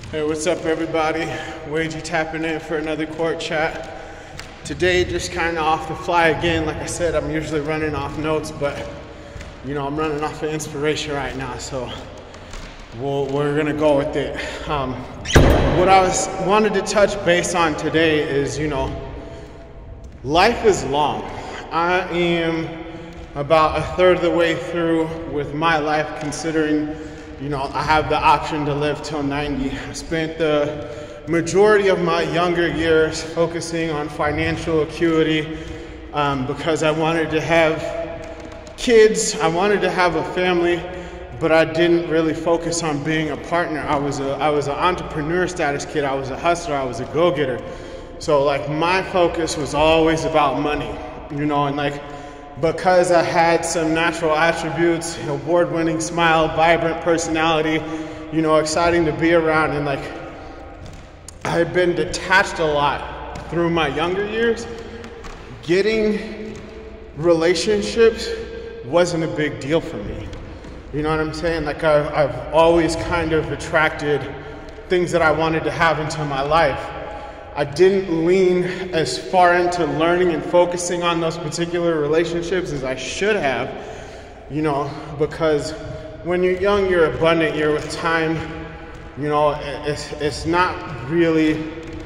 Hey, what's up everybody? Wagey tapping in for another court chat. Today, just kind of off the fly again. Like I said, I'm usually running off notes, but you know, I'm running off of inspiration right now, so we're gonna go with it. What I wanted to touch base on today is, you know, life is long. I am about a third of the way through with my life, considering, you know, I have the option to live till 90. I spent the majority of my younger years focusing on financial acuity because I wanted to have kids, I wanted to have a family, but I didn't really focus on being a partner. I was an entrepreneur status kid. I was a hustler. I was a go-getter. So like my focus was always about money, you know, and like because I had some natural attributes, award-winning smile, vibrant personality, you know, exciting to be around, and like I had been detached a lot through my younger years. Getting relationships wasn't a big deal for me. You know what I'm saying? Like I've always kind of attracted things that I wanted to have into my life. I didn't lean as far into learning and focusing on those particular relationships as I should have, you know, because when you're young, you're abundant, you're with time, you know, it's not really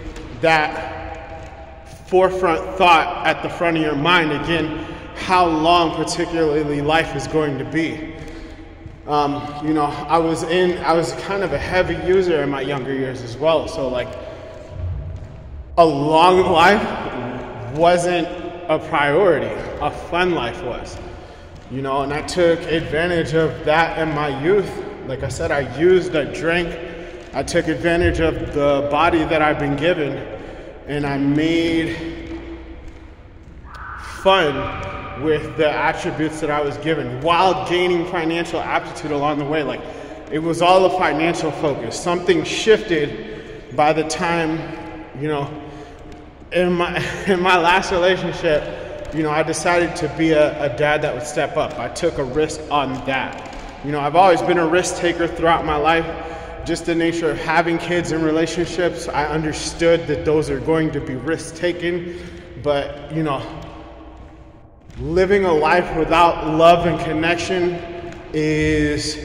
that forefront thought at the front of your mind, again, how long particularly life is going to be. You know, I was kind of a heavy user in my younger years as well, so like a long life wasn't a priority. A fun life was, you know, and I took advantage of that in my youth. Like I said, I used, I drank, I took advantage of the body that I've been given, and I made fun with the attributes that I was given while gaining financial aptitude along the way. Like it was all a financial focus. Something shifted by the time, you know, in my last relationship, you know, I decided to be a dad that would step up. I took a risk on that. You know, I've always been a risk taker throughout my life. Just the nature of having kids and relationships, I understood that those are going to be risk taken. But, you know, living a life without love and connection is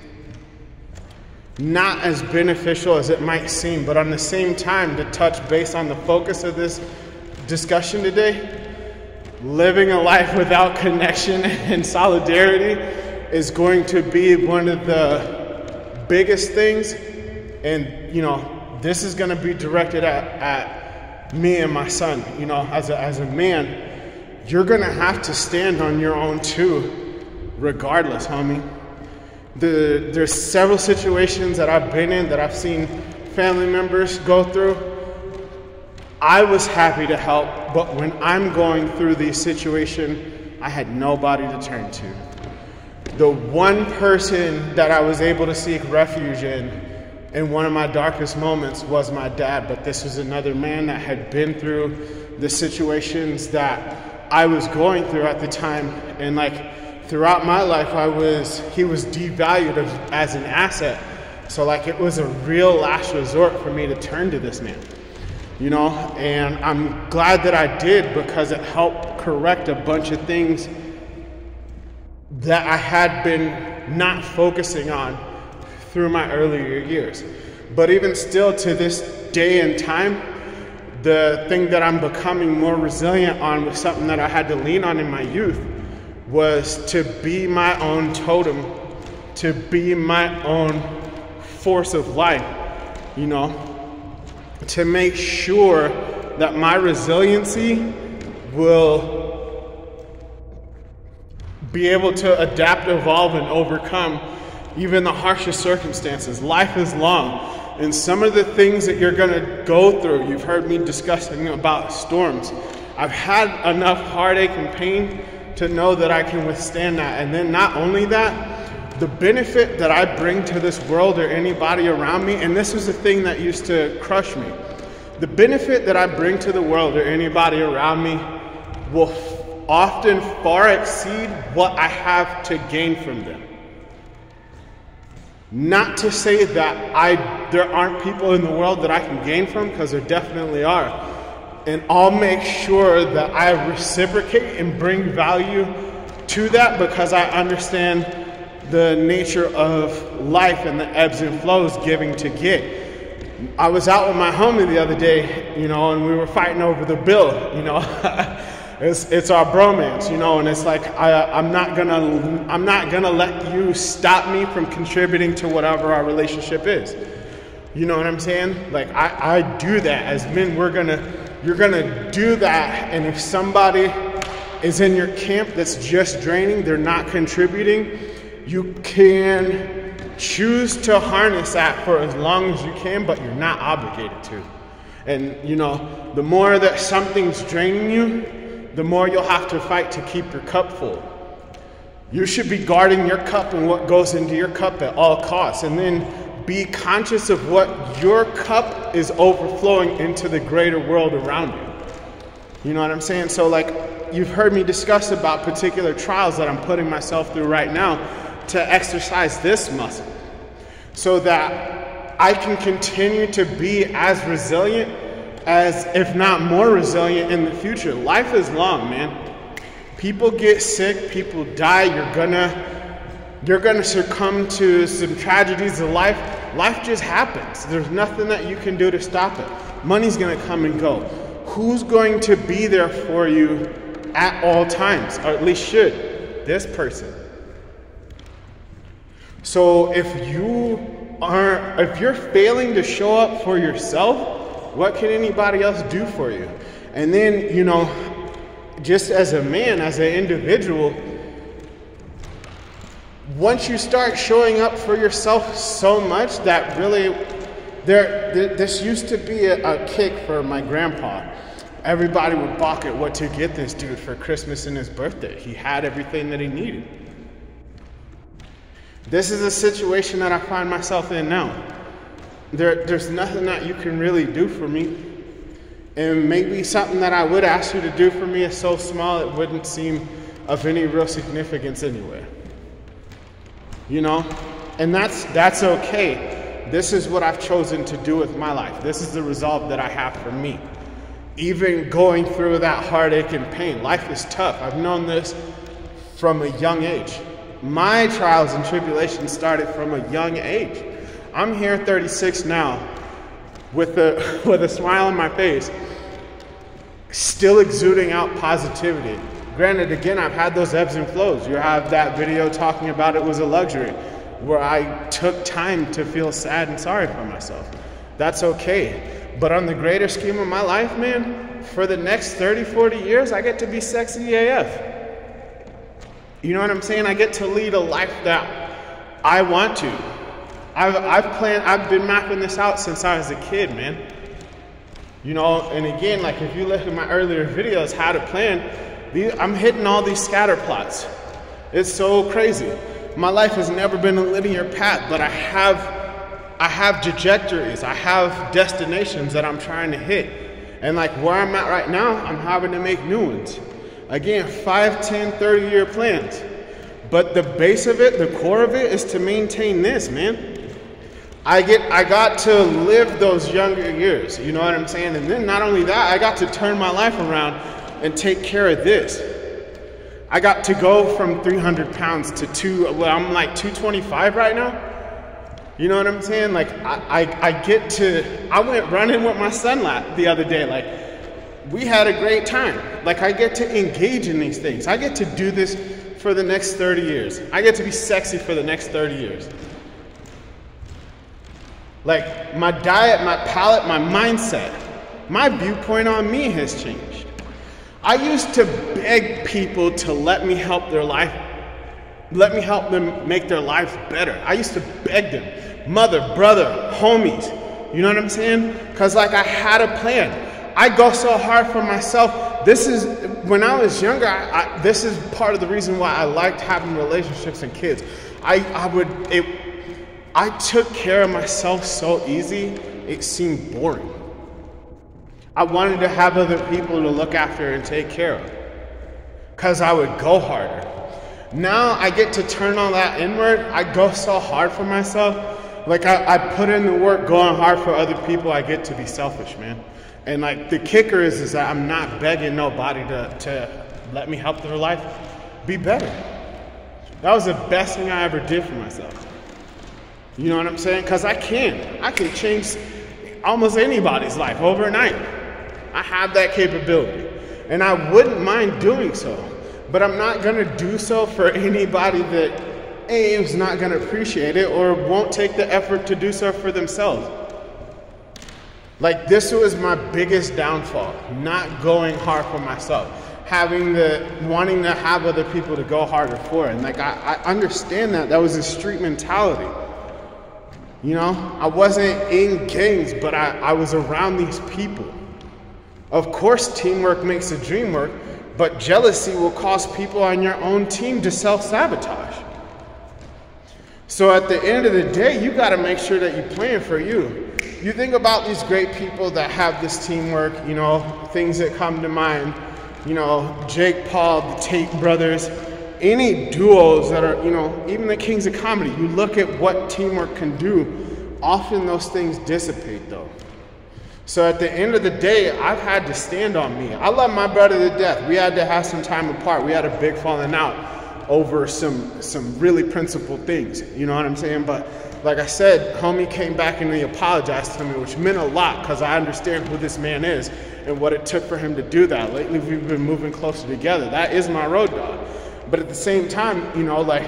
not as beneficial as it might seem. But on the same time, to touch base on the focus of this discussion today, living a life without connection and solidarity is going to be one of the biggest things. And, you know, this is going to be directed at me and my son. You know, as a man, you're going to have to stand on your own too, regardless, homie. There's several situations that I've been in that I've seen family members go through. I was happy to help, but when I'm going through these situations, I had nobody to turn to. The one person that I was able to seek refuge in one of my darkest moments was my dad, but this was another man that had been through the situations that I was going through at the time. And like throughout my life, he was devalued as an asset. So like it was a real last resort for me to turn to this man, you know, and I'm glad that I did, because it helped correct a bunch of things that I had been not focusing on through my earlier years. But even still to this day and time, the thing that I'm becoming more resilient on was something that I had to lean on in my youth, was to be my own totem, to be my own force of life, you know, to make sure that my resiliency will be able to adapt, evolve, and overcome even the harshest circumstances. Life is long, and some of the things that you're gonna go through, you've heard me discussing about storms. I've had enough heartache and pain to know that I can withstand that. And then not only that, the benefit that I bring to this world or anybody around me, and this was the thing that used to crush me, the benefit that I bring to the world or anybody around me will often far exceed what I have to gain from them. Not to say that there aren't people in the world that I can gain from, because there definitely are. And I'll make sure that I reciprocate and bring value to that, because I understand the nature of life and the ebbs and flows, giving to get. I was out with my homie the other day, and we were fighting over the bill, It's our bromance, and it's like I'm not gonna let you stop me from contributing to whatever our relationship is. You know what I'm saying? Like I do that. As men, you're gonna do that, and if somebody is in your camp that's just draining, they're not contributing, you can choose to harness that for as long as you can, but you're not obligated to. And the more that something's draining you, the more you'll have to fight to keep your cup full. You should be guarding your cup and what goes into your cup at all costs, and then be conscious of what your cup is overflowing into the greater world around you. You know what I'm saying? So like, you've heard me discuss about particular trials that I'm putting myself through right now to exercise this muscle so that I can continue to be as resilient as, if not more resilient, in the future. Life is long, man. People get sick, people die, you're gonna succumb to some tragedies of life. Life just happens. There's nothing that you can do to stop it. Money's gonna come and go. Who's going to be there for you at all times, or at least should? This person. So if you're failing to show up for yourself, what can anybody else do for you? And then, just as a man, as an individual, once you start showing up for yourself so much that really, this used to be a kick for my grandpa. Everybody would balk at what to get this dude for Christmas and his birthday. He had everything that he needed. This is a situation that I find myself in now. There's nothing that you can really do for me. And maybe something that I would ask you to do for me is so small it wouldn't seem of any real significance anyway. And that's okay. This is what I've chosen to do with my life. This is the resolve that I have for me. Even going through that heartache and pain, life is tough. I've known this from a young age. My trials and tribulations started from a young age. I'm here 36 now with a smile on my face, still exuding out positivity. Granted, again, I've had those ebbs and flows. You have that video talking about it was a luxury, where I took time to feel sad and sorry for myself. That's okay. But on the greater scheme of my life, man, for the next 30, 40 years, I get to be sexy AF. You know what I'm saying? I get to lead a life that I want to. I've been mapping this out since I was a kid, man. And again, like if you look at my earlier videos, how to plan, I'm hitting all these scatter plots. It's so crazy. My life has never been a linear path, but I have trajectories. I have destinations that I'm trying to hit. And like where I'm at right now, I'm having to make new ones. Again, 5, 10, 30-year plans. But the base of it, the core of it, is to maintain this, man. I got to live those younger years, you know what I'm saying? And then not only that, I got to turn my life around and take care of this. I got to go from 300 pounds to I'm like 225 right now. You know what I'm saying? Like I went running with my son the other day. Like we had a great time. Like I get to engage in these things. I get to do this for the next 30 years. I get to be sexy for the next 30 years. Like my diet, my palate, my mindset, my viewpoint on me has changed. I used to beg people to let me help them make their lives better. I used to beg them, mother, brother, homies, you know what I'm saying? Cause like I had a plan. I go so hard for myself. When I was younger, this is part of the reason why I liked having relationships and kids. I took care of myself so easy, it seemed boring. I wanted to have other people to look after and take care of, because I would go harder. Now I get to turn all that inward. I go so hard for myself. Like I put in the work going hard for other people. I get to be selfish, man. And like the kicker is that I'm not begging nobody to let me help their life be better. That was the best thing I ever did for myself. You know what I'm saying? Because I can change almost anybody's life overnight. I have that capability. And I wouldn't mind doing so. But I'm not going to do so for anybody that A, is not going to appreciate it or won't take the effort to do so for themselves. Like, this was my biggest downfall, not going hard for myself, wanting to have other people to go harder for. And like, I understand that was a street mentality. You know, I wasn't in gangs, but I was around these people. Of course, teamwork makes the dream work, but jealousy will cause people on your own team to self-sabotage. So at the end of the day, you got to make sure that you're playing for you. You think about these great people that have this teamwork, you know, things that come to mind, you know, Jake Paul, the Tate brothers, any duos that are, you know, even the kings of comedy, you look at what teamwork can do, often those things dissipate though. So at the end of the day, I've had to stand on me. I love my brother to death. We had to have some time apart. We had a big falling out over some really principled things. You know what I'm saying? But like I said, homie came back and he apologized to me, which meant a lot because I understand who this man is and what it took for him to do that. Lately, we've been moving closer together. That is my road dog. But at the same time, you know, like,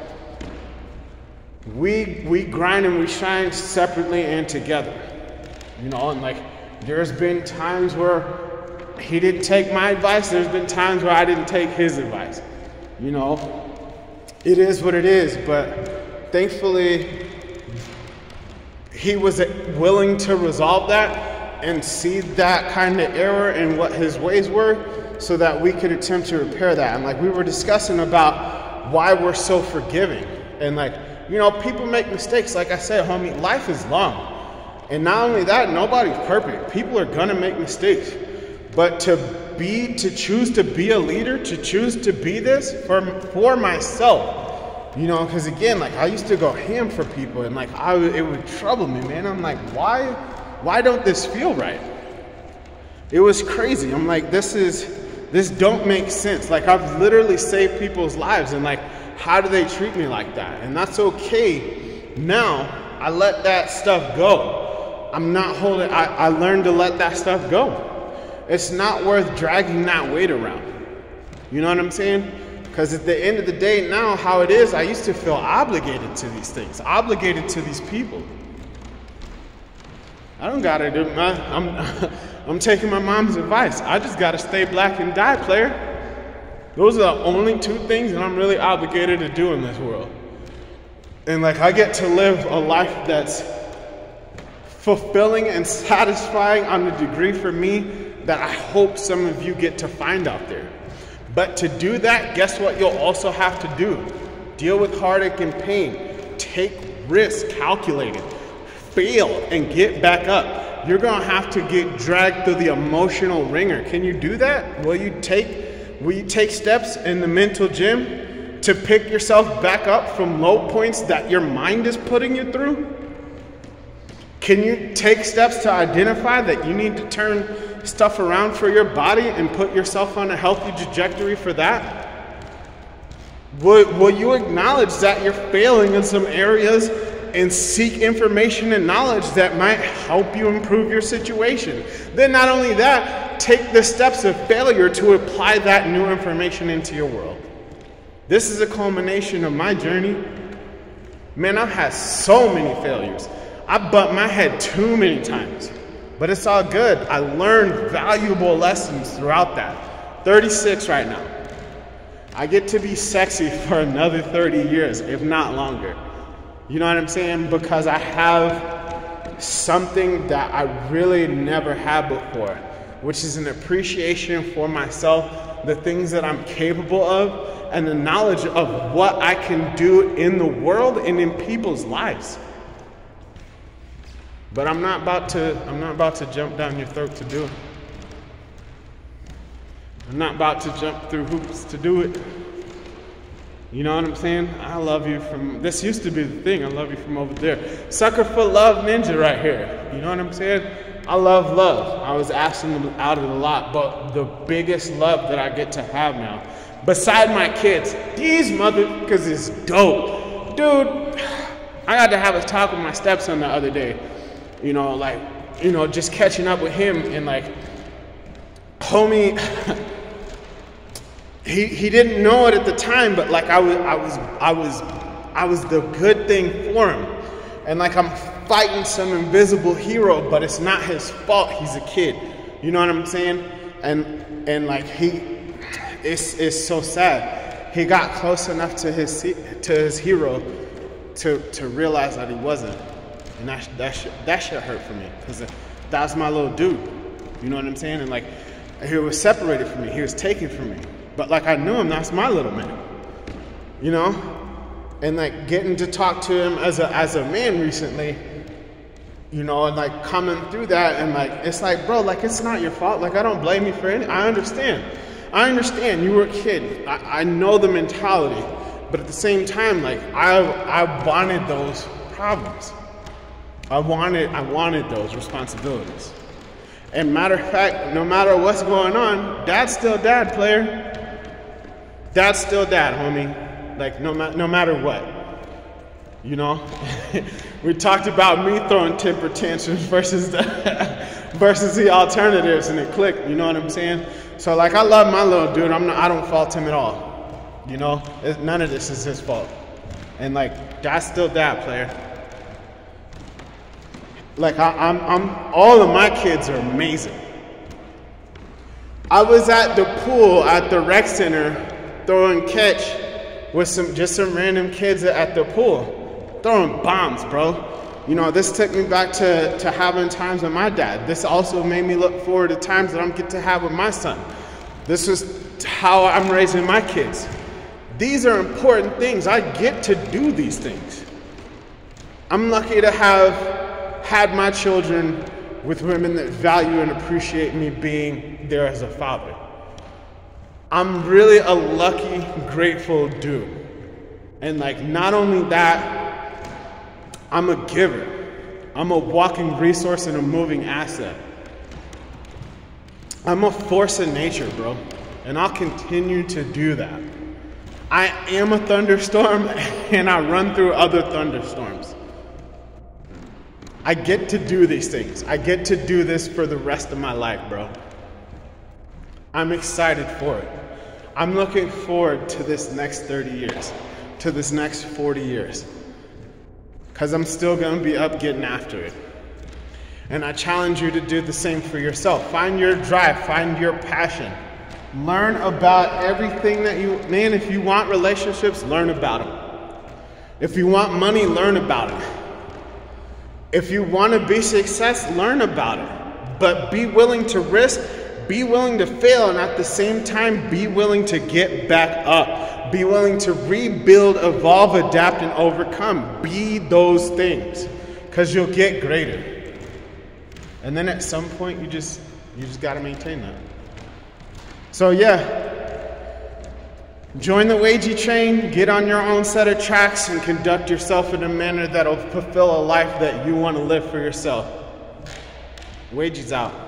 we grind and we shine separately and together. You know, and like, there's been times where he didn't take my advice. There's been times where I didn't take his advice. You know, it is what it is. But thankfully, he was willing to resolve that and see that kind of error and what his ways were so that we could attempt to repair that. And like, we were discussing about why we're so forgiving. And like, you know, people make mistakes. Like I said, homie, life is long. And not only that, nobody's perfect. People are gonna make mistakes. But to choose to be a leader, to choose to be this for myself, you know, because again, like, I used to go ham for people and like, it would trouble me, man. I'm like, why don't this feel right? It was crazy. I'm like, this don't make sense. Like, I've literally saved people's lives and like, how do they treat me like that? And that's okay. Now, I let that stuff go. I'm not holding, I learned to let that stuff go. It's not worth dragging that weight around. You know what I'm saying? Because at the end of the day now, how it is, I used to feel obligated to these things, obligated to these people. I don't gotta do, I'm taking my mom's advice. I just gotta stay black and die, player. Those are the only two things that I'm really obligated to do in this world. And like, I get to live a life that's fulfilling and satisfying on a degree for me that I hope some of you get to find out there. But to do that, guess what you'll also have to do? Deal with heartache and pain. Take risks, calculate it, fail, and get back up. You're gonna have to get dragged through the emotional ringer. Can you do that? Will you take steps in the mental gym to pick yourself back up from low points that your mind is putting you through? Can you take steps to identify that you need to turn stuff around for your body and put yourself on a healthy trajectory for that? Will you acknowledge that you're failing in some areas and seek information and knowledge that might help you improve your situation? Then not only that, take the steps of failure to apply that new information into your world. This is a culmination of my journey. Man, I've had so many failures. I bumped my head too many times, but it's all good. I learned valuable lessons throughout that. 36 right now. I get to be sexy for another 30 years, if not longer. You know what I'm saying? Because I have something that I really never had before, which is an appreciation for myself, the things that I'm capable of, and the knowledge of what I can do in the world and in people's lives. But I'm not about to jump down your throat to do it. I'm not about to jump through hoops to do it. You know what I'm saying? I love you from, this used to be the thing, I love you from over there. Sucker for love ninja right here. You know what I'm saying? I love love. I was asking out of it a lot, but the biggest love that I get to have now, beside my kids, these motherfuckers is dope. Dude, I got to have a talk with my stepson the other day. You know, like, you know, just catching up with him and like, homie, he didn't know it at the time, but like I was the good thing for him. And like I'm fighting some invisible hero, but it's not his fault. He's a kid. You know what I'm saying? And like it's so sad. He got close enough to his hero to realize that he wasn't. And that shit hurt for me, because that was my little dude. You know what I'm saying? And like he was separated from me. He was taken from me. But like I knew him, that's my little man, you know? And like getting to talk to him as a man recently, you know, and like coming through that, and like, it's like, bro, like it's not your fault. Like I don't blame you for anything. I understand you were a kid. I know the mentality, but at the same time, like I wanted those problems. I wanted those responsibilities. And matter of fact, no matter what's going on, dad's still dad, player. Dad's still dad, homie. Like no matter what, you know. We talked about me throwing temper tantrums versus the alternatives, and it clicked. You know what I'm saying? So like I love my little dude. I don't fault him at all. You know, none of this is his fault. And like dad's still dad, player. Like all of my kids are amazing. I was at the pool at the rec center throwing catch with some random kids at the pool, throwing bombs, bro. You know, this took me back to having times with my dad. This also made me look forward to times that I'm get to have with my son. This is how I'm raising my kids. These are important things. I get to do these things. I'm lucky to have had my children with women that value and appreciate me being there as a father. I'm really a lucky, grateful dude. And like, not only that, I'm a giver. I'm a walking resource and a moving asset. I'm a force of nature, bro. And I'll continue to do that. I am a thunderstorm, and I run through other thunderstorms. I get to do these things. I get to do this for the rest of my life, bro. I'm excited for it. I'm looking forward to this next 30 years, to this next 40 years, because I'm still going to be up getting after it. And I challenge you to do the same for yourself. Find your drive, find your passion. Learn about everything that man, if you want relationships, learn about them. If you want money, learn about it. If you want to be success, learn about it. But be willing to risk, be willing to fail, and at the same time, be willing to get back up. Be willing to rebuild, evolve, adapt, and overcome. Be those things, because you'll get greater. And then at some point, you just got to maintain that. So yeah, join the Wagey train, get on your own set of tracks, and conduct yourself in a manner that'll fulfill a life that you want to live for yourself. Wagey's out.